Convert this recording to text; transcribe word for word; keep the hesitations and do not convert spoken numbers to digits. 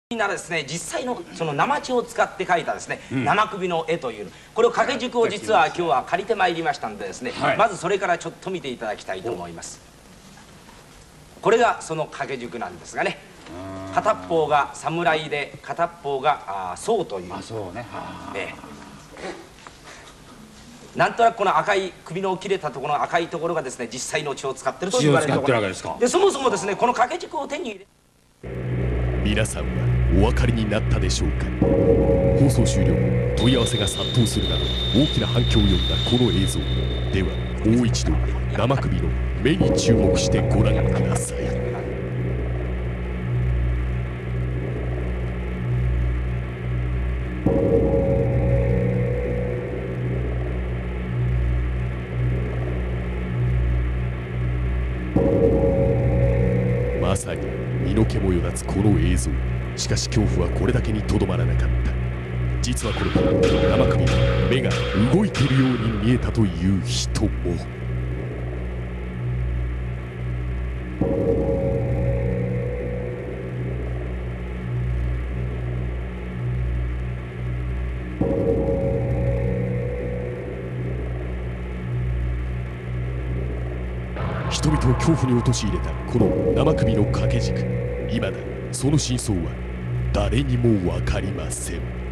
ならですね、実際のその生地を使って描いたですね、うん、生首の絵というこれを掛け軸を実は今日は借りてまいりましたんでですね、はい、まずそれからちょっと見ていただきたいと思います。これがその掛け軸なんですがね、片っ方が侍で片っ方があ僧という。あ、そうね。ええ、なんとなくこの赤い首の切れたところの赤いところがですね、実際の血を使ってると言われるところで、そもそもですねこの掛け軸を手に入れ、 皆さんはお分かりになったでしょうか。放送終了後問い合わせが殺到するなど大きな反響を呼んだこの映像では、もう一度生首の目に注目してご覧ください。まさに身の毛もよだつこの映像。しかし恐怖はこれだけにとどまらなかった。実はこれから生首の目が動いているように見えたという人も。人々を恐怖に陥れたこの生首の掛け軸。いまだその真相は誰にも分かりません。